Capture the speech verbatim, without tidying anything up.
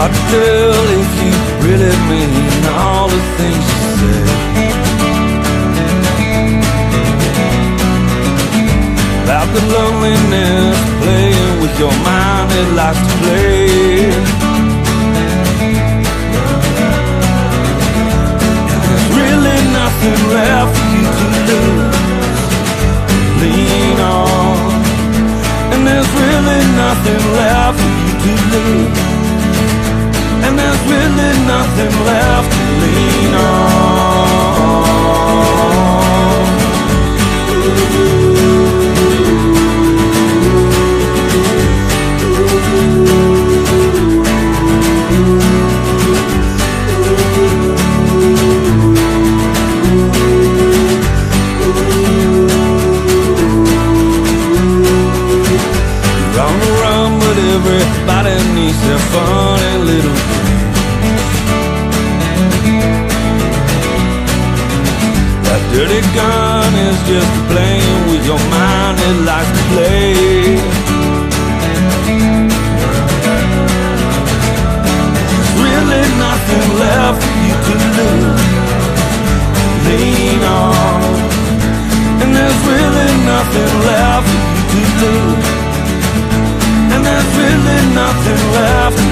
hard to tell if you really mean all the things you said. About the loneliness, playing with your mind, it likes to play. And there's really nothing left for you to lose. Lean on. And there's really nothing left for you to lose. And there's really nothing left to lean on. You're on the run, but everybody needs their funny little dirty gun is just playing with your mind, it likes to play. There's really nothing left for you to lose. Lean on. And there's really nothing left for you to lose. And there's really nothing left